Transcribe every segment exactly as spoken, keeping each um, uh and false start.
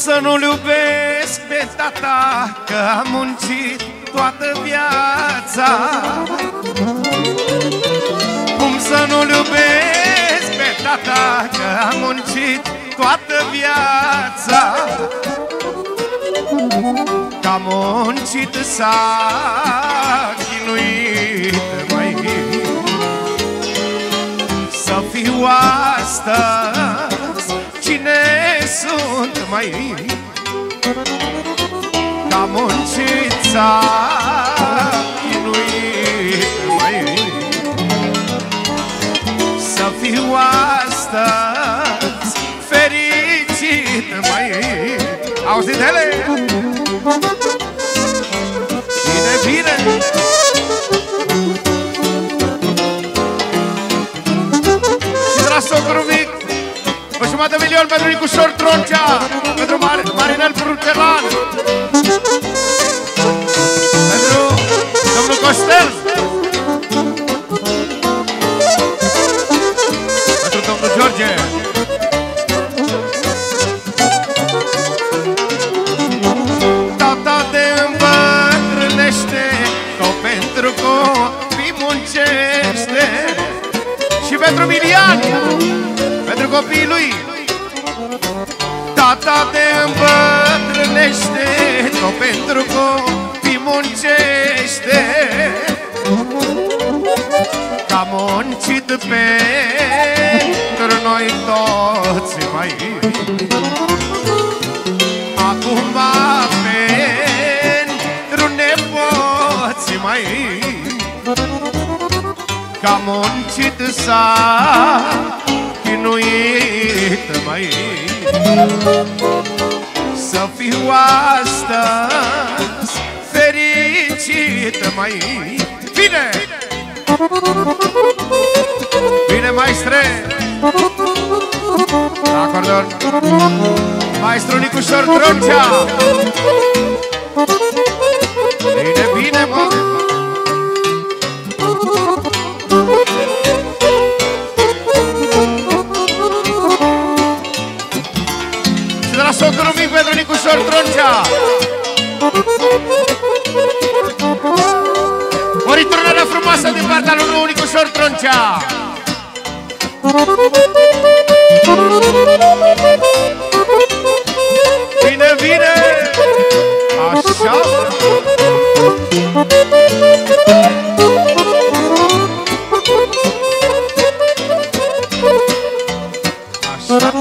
să nu-l iubesc pe tata, că am muncit toată viața? Cum să nu-l iubesc pe tata, că am muncit toată viața? Că am muncit, s-a chinuit, măi, să fiu astăzi cine sunt, măi? Că am muncit, s-a chinuit, măi, să fiu astăzi fericit, măi. Auzit de ele? Bine, bine! Și de la socru mic, o jumătate de milion pentru Nicușor Troncea, pentru Mar Marinel Prutelan, pentru domnul Costel, pentru domnul George. Tata te îmbătrânește, că pentru copii muncește. Și pentru Milian, pentru copiii lui. Tata te îmbătrânește, că pentru copii muncește. Că am muncit pentru noi toți, mai. Acum pentru nepoți, mai. Că am muncit, s-a chinuit, mai. Să fiu astăzi fericit, mai. Bine! Bine, maestre! La acordeon, maestru Nicușor Troncea. Bine, bine, mă! Și de la socru mic pentru Nicușor Troncea. O riturnare frumoasă din partea lui Nicușor Troncea. Bine, bine! Așa! Așa!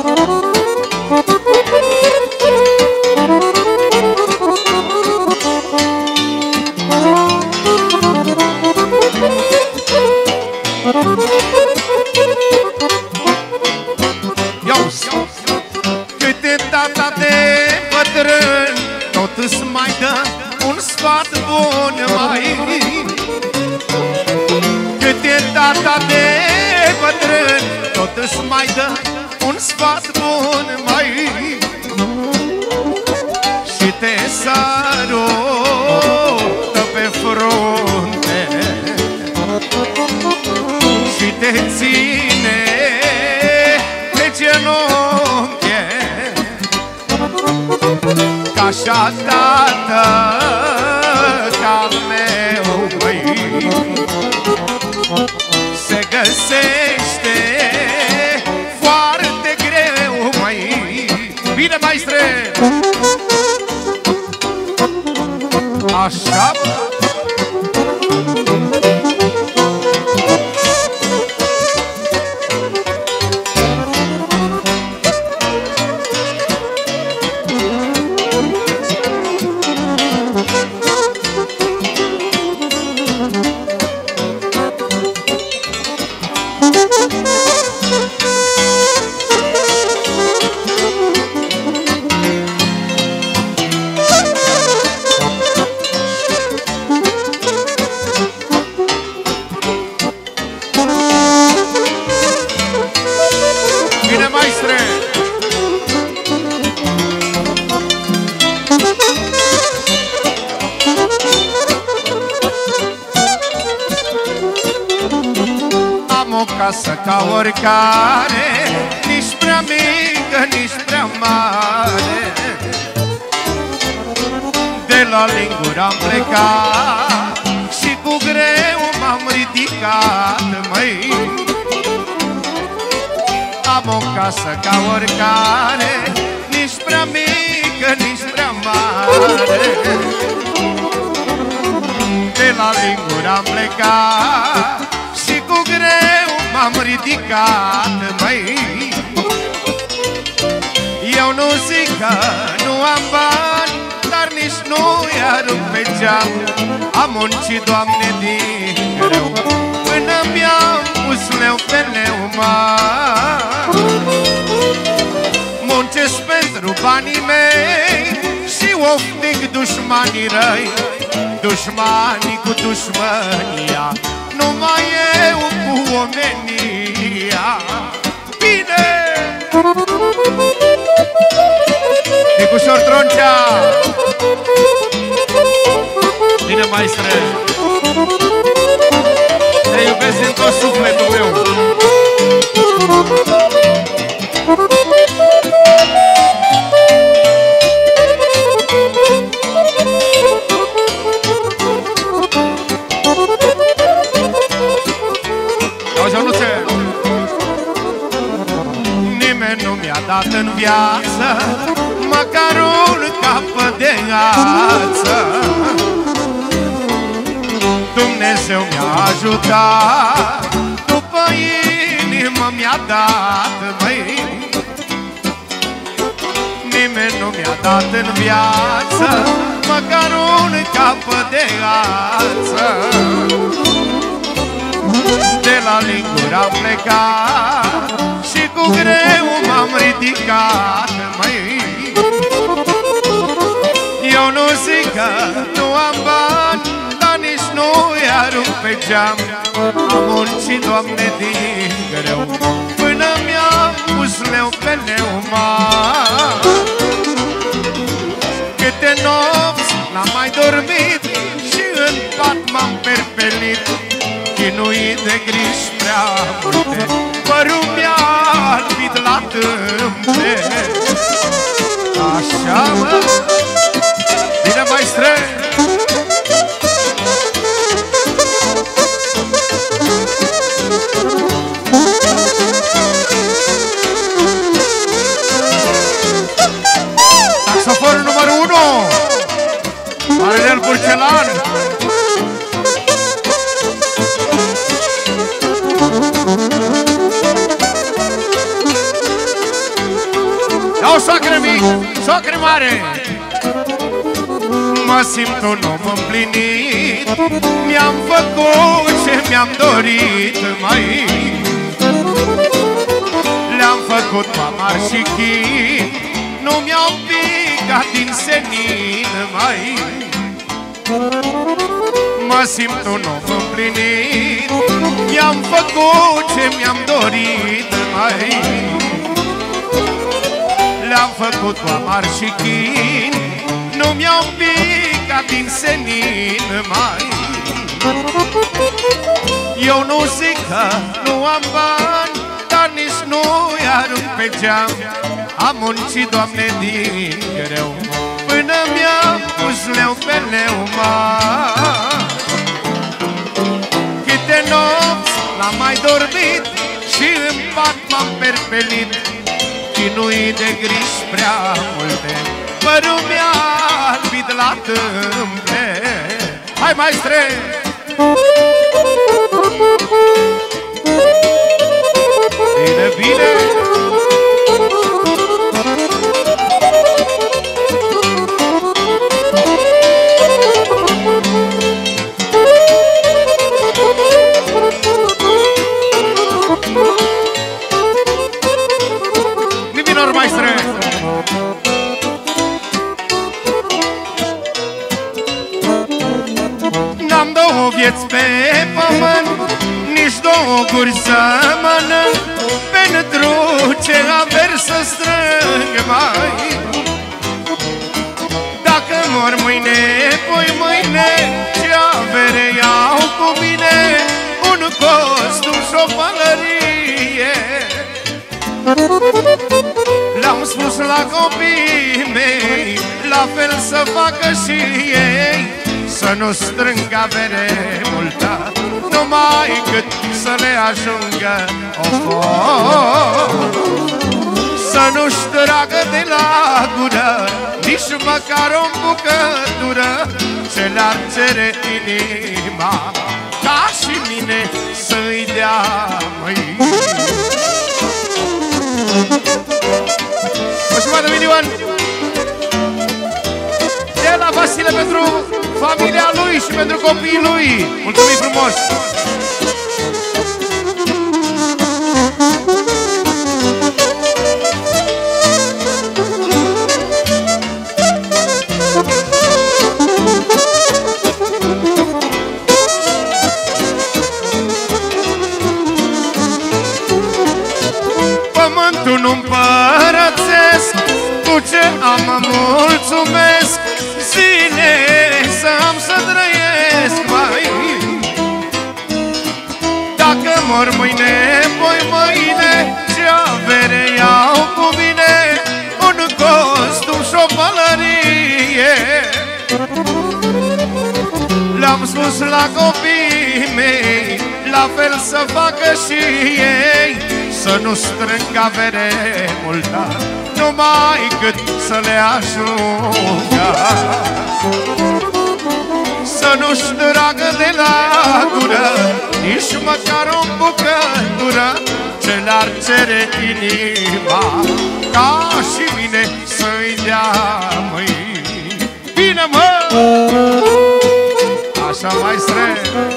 Câte tata de bătrân tot îți mai dă un sfat bun, mai. Câte tata de bătrân tot îți mai dă un sfat bun, mai. Și te sărută pe frunte și te ține pe genunchi, ca așa tată ca-al meu, măi, se găsește foarte greu, măi. Bine, maestre! Așa! o casă ca oricare, nici prea mică, nici prea mare. De la Lingura am plecat și cu greu m-am ridicat, măi. Am o casă ca oricare, nici prea mică, nici prea mare. De la Lingura am plecat și cu greu m-am ridicat, măi. Eu nu zic că nu am bani, dar nici nu i-arunc pe geam. Am muncit, Doamne, din greu până mi-am pus leu pe leu, mă. Muncesc pentru banii mei și oftic dușmanii răi. Dușmanii cu dușmânia, numai eu cu omenia. Bine! Nicușor Troncea! Bine, maestre! Te iubesc din tot sufletul meu! Nimeni nu mi-a dat în viață măcar un capăt de ață. Dumnezeu mi-a ajutat, după inimă mi-a dat, măi. Nimeni nu mi-a dat în viață măcar un capăt de ață. De la Lingura am plecat și cu greu m-am ridicat, măi. Eu nu zic că nu am bani, dar nici nu i-arunc pe geam. Am muncit, Doamne, din greu până mi-am pus leu pe leu, mă. Câte nopți n-am mai dormit și în pat m-am perpelit. Chinuit de griji prea multe, părul mi-a albit la tâmple. Așa, mă. Bine, maestre! Saxofonul numărul unu, Marinel Burcelan. Iau, soacră mic, soacră mare! Mă simt un om împlinit, mi-am făcut ce mi-am dorit, mai. Le-am făcut mamar și chin, nu mi-au picat din senin, mai. Mă simt un om împlinit, mi-am făcut ce mi-am dorit, mai. Le-am făcut cu amar și chin, nu mi-au picat din senin, mai. Eu nu zic că nu am bani, dar nici nu i-arunc pe geam. Am muncit, Doamne, din greu până mi-am pus leu pe leu, mă. Câte nopți n-am mai dormit și în pat m-am perpelit. Chinuit de griji prea multe, părul mi-a albit la tâmple. Hai, maestre! Bine, bine! N-am două vieți pe pământ, nici două guri să mănânc, pentru ce averi să strâng, mai. Dacă mor mâine, poi mâine, ce avere iau cu mine, un costum și o pălărie. Le-am spus la copiii mei, la la fel să facă și ei, să nu strângă avere multă, numai cât să le ajungă o foc. Să nu-și tragă de la gură nici măcar o bucătură ce le-ar cere inima, ca și mine să-i dea, măi. O jumătate de milion de la Vasile pentru familia lui și pentru copiii lui. Mulțumim frumos! Pământul nu împărățesc, cu ce am mă mulțumesc, zile să am să trăiesc, mai. Dacă mor mâine, poi mâine, ce avere iau cu mine, un costum și o pălărie. Le-am spus la copiii mei, la fel să facă și ei, să nu strâng avere multă, numai cât să le ajungă. Să nu-și tragă de la gură nici măcar o bucătură ce le-ar cere inima, ca și mine să-i dea, măi. Bine, mă! Așa, maestre!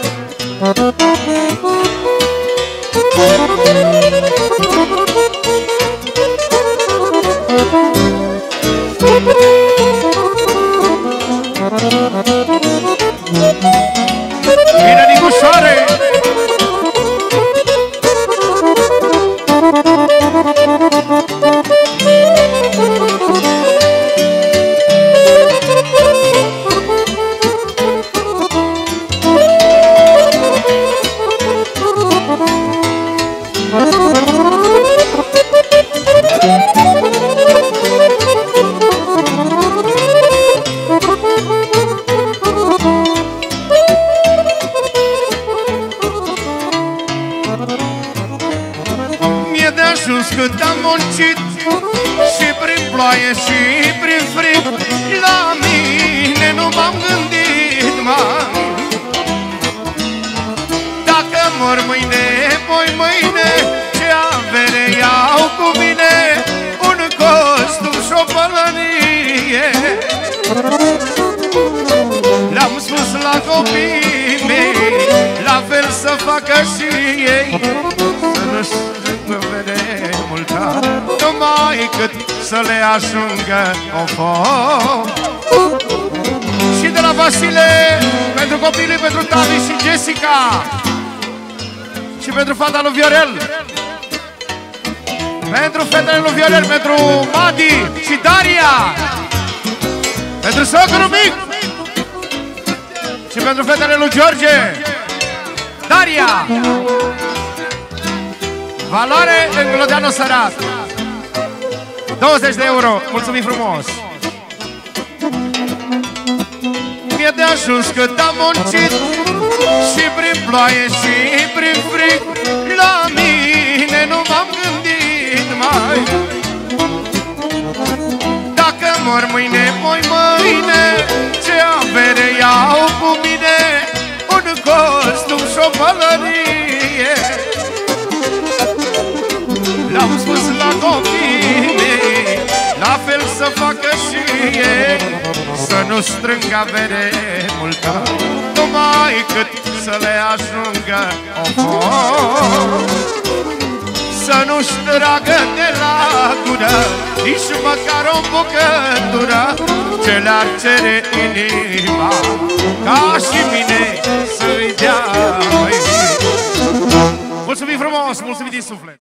Bine, Nicușoare! Cât am muncit și prin ploaie și prin frig, la mine nu m-am gândit, mai. Dacă mor mâine, poi mâine, ce avere iau cu mine, un costum și o pălărie. Le-am spus la copiii mei, la fel să facă și ei, să nu-și vede multă, numai cât să le ajungă o foc. Și de la Vasile, pentru copiii, pentru Tavi și Jessica, și pentru fata lui Viorel, pentru fetele lui Viorel, pentru Madi și Daria, pentru socrul mic și pentru fetele lui George, Daria. Valoare în Glodeanu Sărat, douăzeci de euro, mulțumim frumos. Mi-e de ajuns cât am muncit și prin ploaie și prin frig, la mine nu m-am gândit, mai. Dacă mor mâine, poi mâine, ce avere iau cu mine, un costum și o pălărie. Le-am spus la copiii mei, la fel să facă și ei, să nu strângă avere multă, numai cât să le ajungă o foc. Să nu-și tragă de la gură nici măcar o bucătură ce le-ar cere inima, ca și mine să-i dea, măi. Mulțumim frumos, mulțumim din suflet!